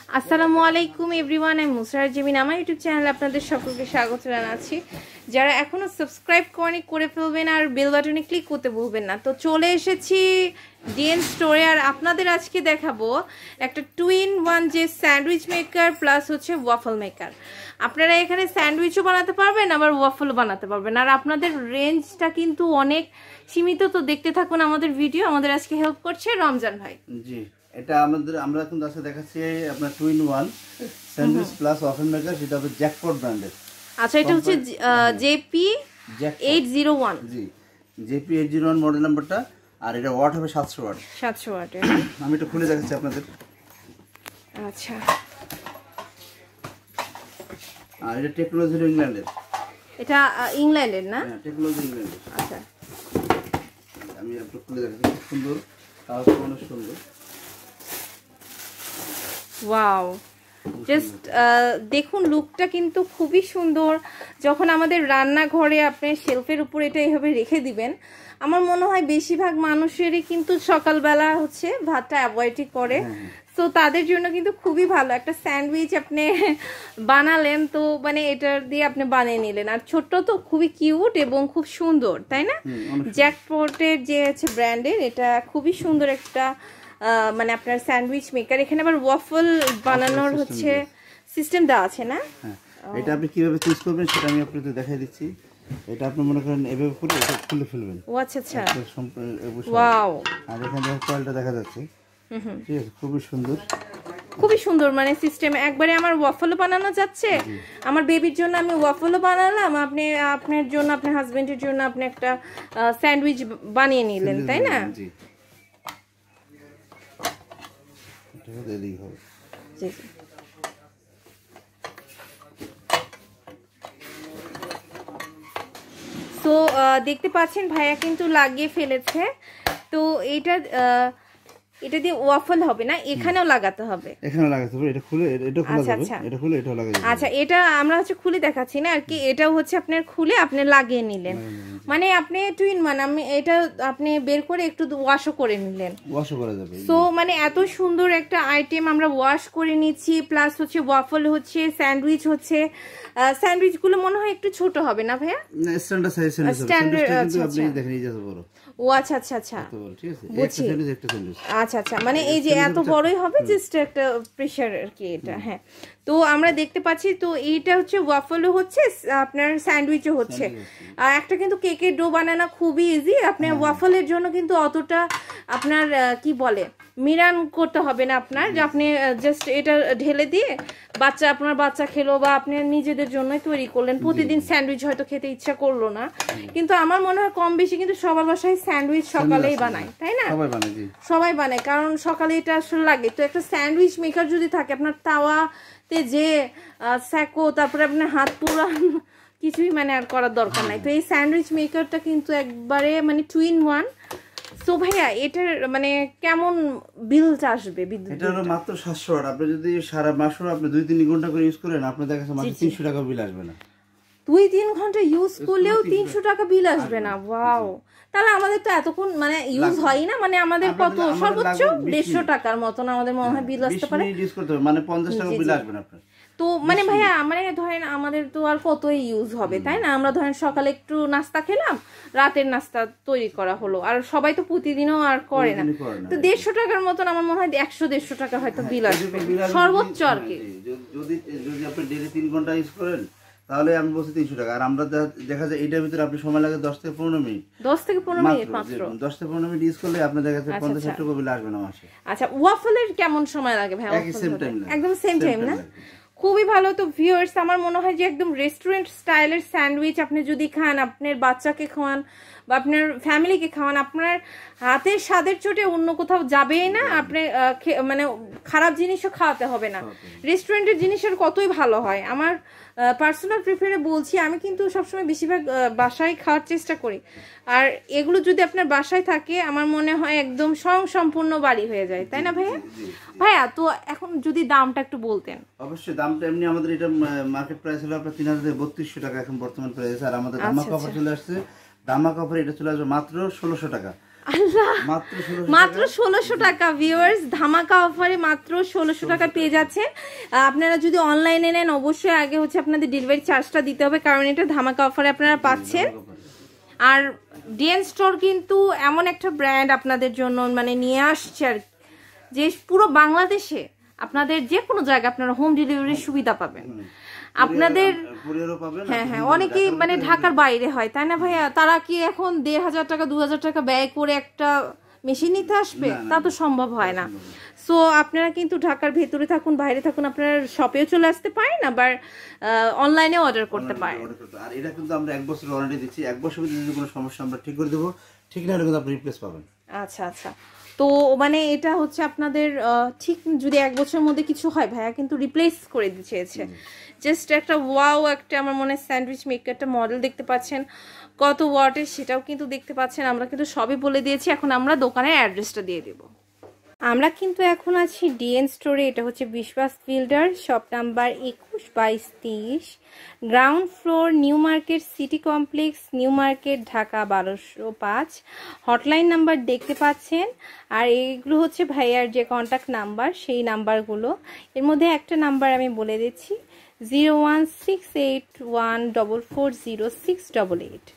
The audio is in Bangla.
আসসালামু আলাইকুম এভরিওয়ান, আমি মুসরাত জেমিন। আমার ইউটিউব চ্যানেলে আপনাদের সকলকে স্বাগত জানাচ্ছি। যারা এখনও সাবস্ক্রাইব করে ফেলবেন আর বেল বাটনে ক্লিক করতে ভুলবেন না। তো চলে এসেছি ডিএন স্টোরে, আর আপনাদের আজকে দেখাবো একটা 2-in-1 যে স্যান্ডউইচ মেকার প্লাস হচ্ছে ওয়াফল মেকার। আপনারা এখানে স্যান্ডউইচও বানাতে পারবেন, আবার ওয়াফলও বানাতে পারবেন, আর আপনাদের রেঞ্জটা কিন্তু অনেক সীমিত। তো দেখতে থাকুন আমাদের ভিডিও। আমাদের আজকে হেল্প করছে রমজান ভাই। জি, এটা আমরা এখন আজকে দেখাচ্ছি আপনার 2-in-1 sandwich plus waffle maker, সেটা হচ্ছে জ্যাকপট ব্র্যান্ডের। আচ্ছা, এটা হচ্ছে জেপি 801। জি, জেপি 801 মডেল নাম্বারটা, আর এটা ওয়াট হবে 700 ওয়াট। 700 ওয়াটের। আমি এটা খুলে দেখাচ্ছি আপনাদের। আচ্ছা, আর এটা টেকনোলজি ইংল্যান্ডের। এটা ইংল্যান্ডের না? হ্যাঁ, টেকনোলজি ইংল্যান্ডের। আচ্ছা, আমি একটু খুলে দেখাচ্ছি। খুব সুন্দর, কাগজটা অনেক সুন্দর। ওয়াও, জাস্ট দেখুন লুকটা কিন্তু খুবই সুন্দর। যখন আমাদের রান্নাঘরে আপনি শেলফের উপর এটা এইভাবে রেখে দিবেন, আমার মনে হয় বেশিরভাগ মানুষেরই কিন্তু সকালবেলা হচ্ছে ভাতটা অ্যাভয়েডই করে। তো তাদের জন্য কিন্তু খুবই ভালো। একটা স্যান্ডউইচ আপনি বানালেন, তো মানে এটা দিয়ে আপনি বানিয়ে নিলেন। আর ছোট্ট তো খুবই কিউট এবং খুব সুন্দর, তাই না? জ্যাকপটের যে হচ্ছে ব্র্যান্ডের, এটা খুবই সুন্দর একটা মানে আপনার স্যান্ডউইচ মেকার। এখানে আবার ওয়াফল বানানোর হচ্ছে সিস্টেম দেওয়া আছে না? হ্যাঁ, এটা আপনি কিভাবে চুজ করবেন সেটা আমি আপনাদের দেখাই দিচ্ছি। এটা আপনি মনে করেন এভাবে করে এটা খুলে ফেলবেন। ও আচ্ছা আচ্ছা, ওয়াও। আর এখানে কয়েলটা দেখা যাচ্ছে। ঠিক আছে, খুবই সুন্দর, খুবই সুন্দর। মানে সিস্টেম একবারে আমার ওয়াফলও বানানো যাচ্ছে। আমার বেবির জন্য আমি ওয়াফলও বানালাম, আপনি আপনার জন্য, আপনার হাজবেন্ডের জন্য আপনি একটা স্যান্ডউইচ বানিয়ে নিলেন, তাই না? জি, এটা দেরি হবে। জি, তো দেখতে পাচ্ছেন ভাইয়া কিন্তু লাগিয়ে ফেলেছে। তো এটা দিয়ে ওয়াফল হবে না, এখানেও লাগাতে হবে। এখানে লাগাতে হবে, এটা খুলে এটা খোলা যাবে, এটা খুলে এটা লাগাতে হবে। আচ্ছা, এটা আমরা হচ্ছে খুলে দেখাচ্ছি না আর কি। এটাও হচ্ছে আপনার খুলে আপনি লাগিয়ে নিলেন, মানে আপনি টুইন আমি এটা আপনি বের করে একটু ওয়াশও করে নিলেন। ওয়াশও করা যাবে। সো মানে এত সুন্দর একটা আইটেম আমরা ওয়াশ করে নিচ্ছি, প্লাস হচ্ছে ওয়াফল হচ্ছে, স্যান্ডউইচ হচ্ছে। স্যান্ডউইচ গুলো মনে হয় একটু ছোট হবে না ভাইয়া? না, স্ট্যান্ডার্ড সাইজ স্যান্ডউইচ, কিন্তু আপনি দেখেন এই যে বড়। ও আচ্ছা আচ্ছা আচ্ছা, ঠিক আছে, একটা স্যান্ডউইচ। আচ্ছা আচ্ছা, মানে এই যে এত বড়ই হবে, জাস্ট একটা প্রেসার আর কি এটা। হ্যাঁ, তো আমরা দেখতে পাচ্ছি। তো এইটা হচ্ছে ওয়াফলও হচ্ছে, আপনার স্যান্ডউইচও হচ্ছে। আর একটা কিন্তু কেকের ডো বানানো খুবই ইজি। আপনার ওয়াফলের জন্য কিন্তু অতটা আপনার কি বলে মিরান করতে হবে না আপনার, যে আপনি জাস্ট এটা ঢেলে দিয়ে আপনার বাচ্চা খেলো বা আপনি নিজেদের জন্যই তৈরি করলেন। প্রতিদিন স্যান্ডউইচ হয়তো খেতে ইচ্ছা করলো না, কিন্তু আমার মনে হয় কম বেশি কিন্তু সবার বাসায় স্যান্ডউইচ সকালেই বানায়, তাই না? সবাই বানায়, কারণ সকালে এটা আসলে লাগে। তো একটা স্যান্ডউইচ মেকার যদি থাকে, আপনার তাওয়াতে যে স্যাকো, তারপরে আপনার হাত পুরান কিছুই মানে আর করার দরকার নাই। তো এই স্যান্ডউইচ মেকারটা কিন্তু একবারে মানে 2-in-1। সো ভাইয়া এটার মানে কেমন বিল আসবে? এটা হলো মাত্র 700 ওয়াট। আপনি যদি সারা মাসও আপনি 2-3 ঘন্টা করে ইউজ করেন, আপনার দেখা যাচ্ছে মাত্র 300 টাকা বিল আসবে না। 2-3 ঘন্টা ইউজ করলেও 300 টাকা বিল আসবে না? ওয়াও, তাহলে আমাদের তো এতক্ষণ মানে ইউজ হয় না, মানে আমাদের কত সর্বোচ্চ 150 টাকার মতন আমাদের মনে হয় বিল আসতে পারে। ইউজ করতে হবে মানে 50 টাকা বিল আসবে না আপনার। তো মানে ভাইয়া মানে ধরেন আমাদের তো আর কতই ইউজ হবে, তাই না? আমরা ধরেন সকালে একটু নাস্তা খেলাম, রাতের নাস্তা তৈরি করা হলো, আর সবাই তো প্রতিদিনও আর করে না। তো 150 টাকার মতন আমার মনে হয় 100-150 টাকা হয়তো বিল আসবে সর্বোচ্চ আর কি। যদি আপনি ডেইলি 3 ঘন্টা ইউজ করেন, তাহলে আমি বলছি 300 টাকা। আর আমরা দেখা যায় এটার ভিতরে আপনি সময় লাগে 10 থেকে 15 মিনিট। 10 থেকে 15 মিনিট মাত্র। 10 থেকে 15 মিনিট ইউজ করলে আপনার দেখা যাচ্ছে 50 টাকা বিল আসবে না মাসে। আচ্ছা, ওয়াফলের কেমন সময় লাগে ভাই? একদম সেম টাইম না? খুবই ভালো। তো ভিউয়ার্স, আমার মনে হয় যে একদম রেস্টুরেন্ট স্টাইলের স্যান্ডউইচ আপনি যদি খান, আপনার বাচ্চাকে খাওয়ান বা আপনার ফ্যামিলিকে খাওয়ান, আপনার হাতের স্বাদের চোটে অন্য কোথাও যাবেই না। আপনি মানে খারাপ জিনিসও খাওয়াতে হবে না। রেস্টুরেন্টের জিনিসের কতই ভালো হয়। আমার পার্সোনাল প্রিফারে বলছি, আমি কিন্তু সবসময় বেশিরভাগ বাসায় খাওয়ার চেষ্টা করি। আর এগুলো যদি আপনার বাসায় থাকে, আমার মনে হয় একদম সম্পূর্ণ বাড়ি হয়ে যায়, তাই না ভাইয়া? ভাইয়া তো এখন যদি দামটা একটু বলতেন। অবশ্যই দামটা এমনি আমাদের এটা মার্কেট প্রাইস হলো আপনার 3300 টাকা এখন বর্তমান প্রাইস। আর আমাদের ধামাকা অফার চলে আসছে। ধামাকা অফার এটা চলে আসবে মাত্র 1600 টাকা। আল্লাহ, মাত্র 1600 1600 টাকা ভিউয়ার্স, ধামাকা অফারে মাত্র 1600 টাকা পেয়ে যাচ্ছেন। আপনারা যদি অনলাইনে নেন অবশ্যই আগে হচ্ছে আপনাদের ডেলিভারি চার্জটা দিতে হবে, কারণ এটা ধামাকা অফারে আপনারা পাচ্ছেন। আর ডিএন স্টোর কিন্তু এমন একটা ব্র্যান্ড আপনাদের জন্য মানে নিয়ে আসছে আর যে পুরো বাংলাদেশে আপনাদের যে কোনো জায়গায় আপনারা হোম ডেলিভারির সুবিধা পাবেন। আপনাদের হ্যাঁ হ্যাঁ, অনেকেই মানে ঢাকার বাইরে হয় তাই না ভাইয়া, তারা কি এখন 1500 টাকা 2000 টাকা ব্যয় করে একটা মেশিন নিতে আসবে? তা তো সম্ভব হয় না। সো আপনারা কিন্তু ঢাকার ভেতরে থাকুন বাইরে থাকুন আপনারা শপেও চলে আসতে পারেন, আবার অনলাইনে অর্ডার করতে পারেন। আর এটা কিন্তু আমরা 1 বছর ওয়ারেন্টি দিচ্ছি, 1 বছর ভিতরে যদি কোনো সমস্যা আমরা ঠিক করে দেবো, ঠিক না হলে কিন্তু আপনি রিপ্লেস পাবেন। আচ্ছা আচ্ছা, তো মানে এটা হচ্ছে আপনাদের ঠিক যদি 1 বছরের মধ্যে কিছু হয় ভাইয়া কিন্তু রিপ্লেস করে দিতে চেয়েছে। জাস্ট একটা ওয়াও, একটা আমার মনে হয় স্যান্ডউইচ মেকারটা মডেল দেখতে পাচ্ছেন, কত ওয়াটের সেটাও কিন্তু দেখতে পাচ্ছেন। আমরা কিন্তু সবই বলে দিয়েছি, এখন আমরা দোকানের অ্যাড্রেসটা দিয়ে দেবো। আমরা কিন্তু এখন আছি ডিএন স্টোরে, এটা হচ্ছে Biswas builder, shop number 21, 22, 30, ground floor, New Market City complex, New Market, Dhaka 1205। Hotline number দেখতে পাচ্ছেন, আর এইগুলো হচ্ছে ভাইয়ার যে কন্ট্যাক্ট নাম্বার সেই নাম্বারগুলো। এর মধ্যে একটা নাম্বার আমি বলে দিচ্ছি 01681440688।